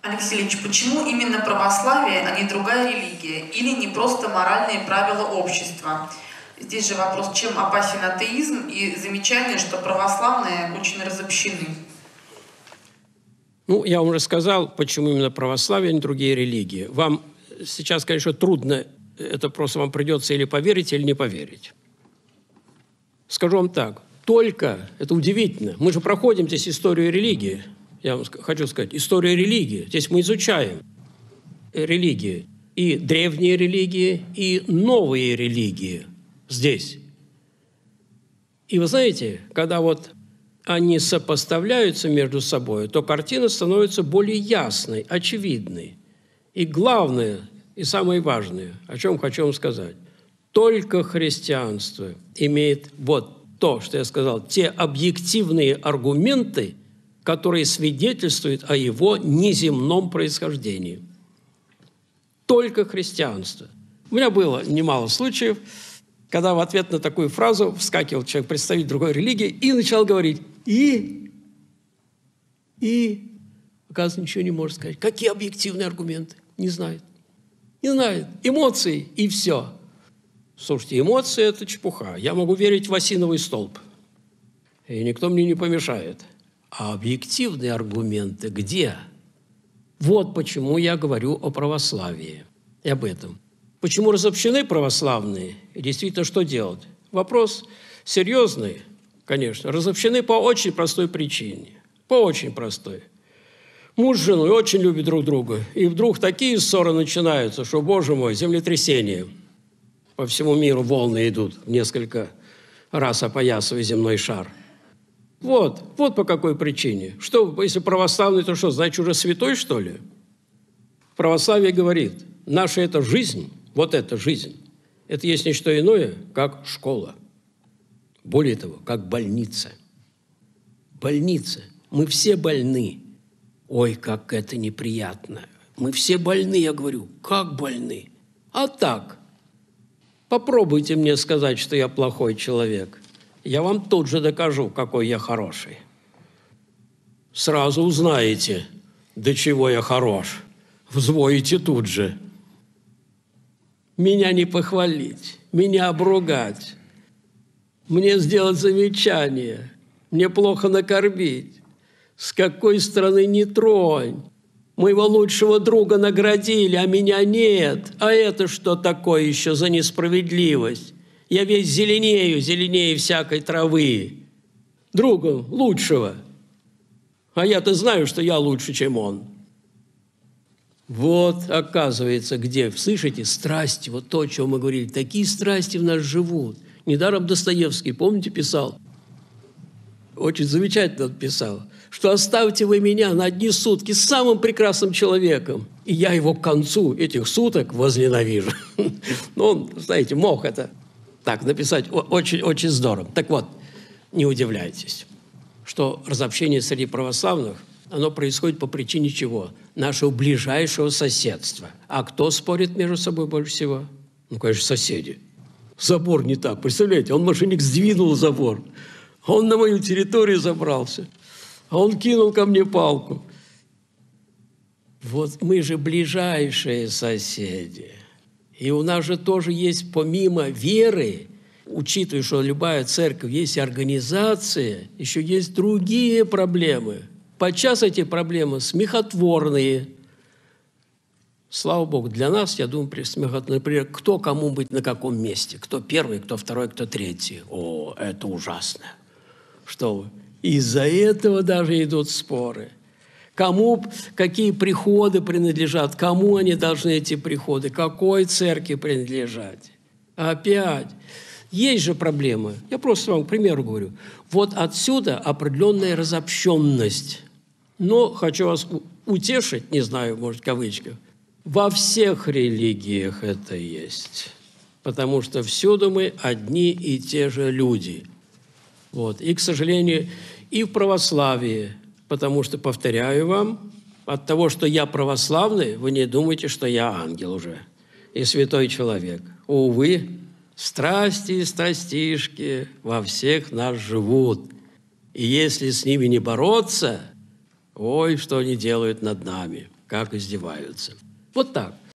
Алексей Ильич, почему именно православие, а не другая религия? Или не просто моральные правила общества? Здесь же вопрос, чем опасен атеизм, и замечание, что православные очень разобщены. Ну, я вам уже сказал, почему именно православие, а не другие религии. Вам сейчас, конечно, трудно, это просто вам придется или поверить, или не поверить. Скажу вам так, только, это удивительно, мы же проходим здесь историю религии, я вам хочу сказать, историю религии. Здесь мы изучаем религии, и древние религии, и новые религии здесь. И вы знаете, когда вот они сопоставляются между собой, то картина становится более ясной, очевидной. И главное, и самое важное, о чем хочу вам сказать, только христианство имеет вот то, что я сказал, те объективные аргументы, которые свидетельствуют о его неземном происхождении. Только христианство. У меня было немало случаев, когда в ответ на такую фразу вскакивал человек, представитель другой религии, и начал говорить и, оказывается, ничего не может сказать. Какие объективные аргументы? Не знает. Не знает. Эмоции, и все. Слушайте, эмоции – это чепуха. Я могу верить в осиновый столб, и никто мне не помешает. А объективные аргументы где? Вот почему я говорю о православии и об этом. Почему разобщены православные? И действительно, что делать? Вопрос серьезный, конечно. Разобщены по очень простой причине. По очень простой. Муж с женой очень любят друг друга. И вдруг такие ссоры начинаются, что, боже мой, землетрясение. По всему миру волны идут в несколько раз опоясывая земной шар. Вот по какой причине. Что, если православный, то что, значит, уже святой, что ли? Православие говорит, наша эта жизнь, вот эта жизнь, это есть не что иное, как школа. Более того, как больница. Больница. Мы все больны. Ой, как это неприятно. Мы все больны, я говорю. Как больны? А так. Попробуйте мне сказать, что я плохой человек. Я вам тут же докажу, какой я хороший. Сразу узнаете, до чего я хорош. Взвоите тут же. Меня не похвалить, меня обругать, мне сделать замечание, мне плохо накормить. С какой стороны не тронь. Моего лучшего друга наградили, а меня нет. А это что такое еще за несправедливость? Я весь зеленее всякой травы. Друга лучшего. А я-то знаю, что я лучше, чем он. Вот, оказывается, где, слышите, страсти, вот то, о чем мы говорили, такие страсти в нас живут. Недаром Достоевский, помните, писал, очень замечательно писал, что оставьте вы меня на одни сутки с самым прекрасным человеком, и я его к концу этих суток возненавижу. Ну, он, знаете, мог это так написать очень здорово. Так вот, не удивляйтесь, что разобщение среди православных, оно происходит по причине чего? Нашего ближайшего соседства. А кто спорит между собой больше всего? Ну, конечно, соседи. Забор не так. Представляете, он, мошенник, сдвинул забор. Он на мою территорию забрался. А он кинул ко мне палку. Вот мы же ближайшие соседи. И у нас же тоже есть, помимо веры, учитывая, что любая церковь есть организация, еще есть другие проблемы. Подчас эти проблемы смехотворные. Слава Богу, для нас, я думаю, смехотворные. Например, кто кому быть на каком месте. Кто первый, кто второй, кто третий. О, это ужасно. Что вы? Из-за этого даже идут споры. Кому какие приходы принадлежат, кому они должны эти приходы, какой церкви принадлежать. Опять. Есть же проблемы. Я просто вам к примеру говорю. Вот отсюда определенная разобщенность. Но хочу вас утешить, не знаю, может, в кавычках, во всех религиях это есть. Потому что всюду мы одни и те же люди. Вот. И, к сожалению, и в православии, потому что, повторяю вам, от того, что я православный, вы не думайте, что я ангел уже и святой человек. Увы, страсти и страстишки во всех нас живут. И если с ними не бороться, ой, что они делают над нами. как издеваются. Вот так.